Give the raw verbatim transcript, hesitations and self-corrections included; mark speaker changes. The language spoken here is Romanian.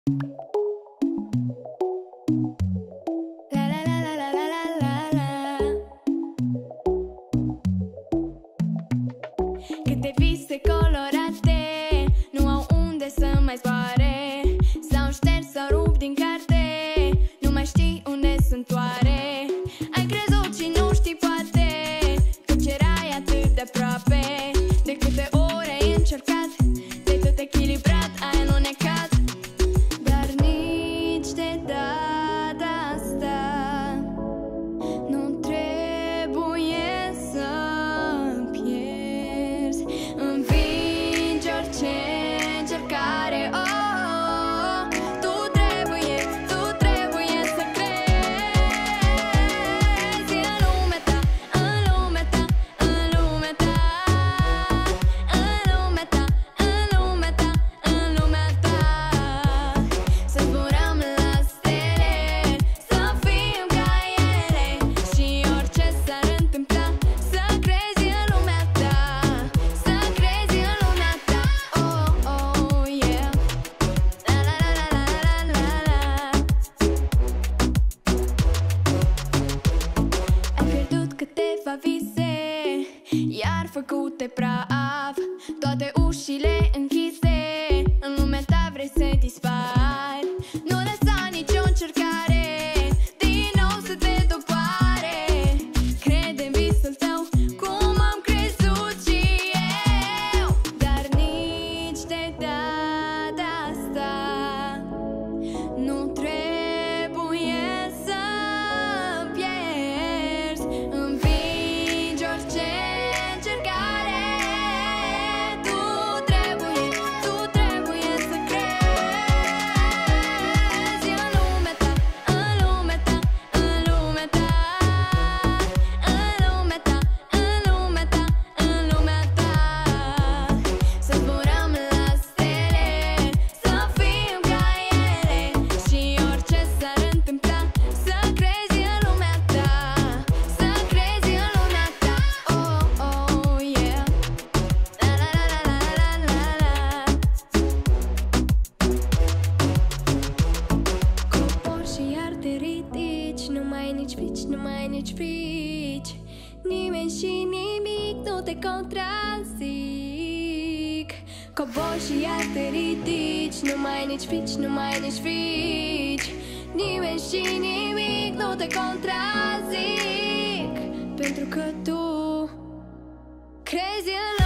Speaker 1: La la la la la la la la. Câte vise colorate nu au unde să mai zboare, s-au șters, s-au rupt din carte, nu mai știi unde sunt oare. Ai crezut și nu știi poate că cerai atât de aproape. De câte ore ai încercat, de tot echilibrat ai alunecat. Dar nici de data asta nu trebuie să pierzi. Învingi orice încercare, oh, oh, tu trebuie, tu trebuie să crezi în lumea ta, în lumea ta, în lumea ta, în lumea ta, în lumea ta, în lumea ta. Să zburăm la stele, să fim ca ele și orice s-ar întâmpla, să crezi în lumea ta, să crezi în lumea ta. Oh, oh, yeah. La la la la la la la la. Ai pierdut câteva vise, iar făcute praf, toate ușile închise, în lumea ta vrei să dispari. Nu lăsa nicio încercare din nou să te doboare. Crede în visul tău cum am crezut și eu. Dar nici de data asta nu trebuie să pierzi. Învingi orice încercare, tu trebuie, tu trebuie să crezi în lumea ta, în lumea ta, în lumea ta, în lumea ta, în lumea ta, în lumea ta. Să zburăm la stele, să fim ca ele și orice s-ar întâmpla, să crezi în lumea ta, să crezi în lumea ta. Oh, oh, yeah. La la la la la la la la. Cobor și iar te ridici, nu mai ai nici frici, nu mai ai nici frici. Nimeni și nimic nu te contrazic. Cobor și iar te ridici, nu mai ai nici frici, nu mai ai nici frici. Nimeni și nimic nu te contrazic, pentru că tu crezi în